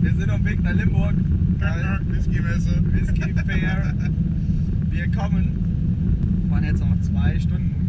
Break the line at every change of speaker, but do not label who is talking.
Wir sind auf dem Weg nach Limburg.
Whisky-Messe.
Whisky Fair. Wir kommen. Waren jetzt noch 2 Stunden